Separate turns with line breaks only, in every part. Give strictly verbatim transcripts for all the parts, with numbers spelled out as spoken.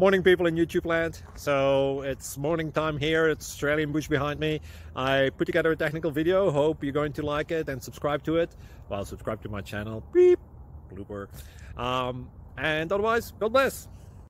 Morning, people in YouTube land. So it's morning time here. It's Australian bush behind me. I put together a technical video. Hope you're going to like it and subscribe to it. Well, subscribe to my channel. Beep. Blooper. Um, and otherwise, God bless.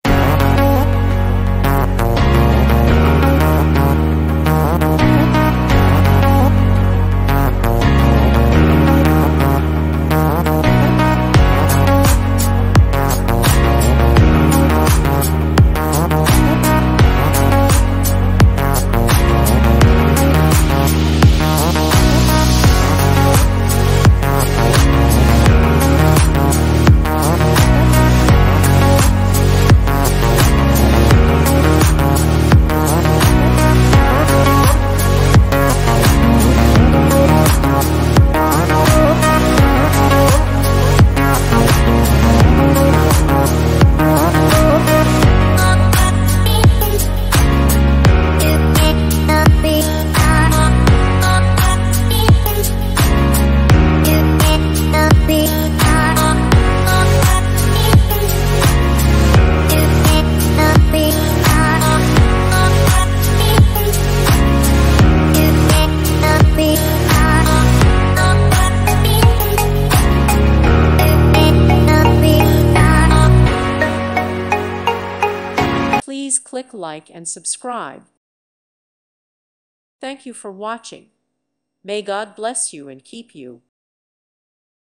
Please click like and subscribe. Thank you for watching. May God bless you and keep you.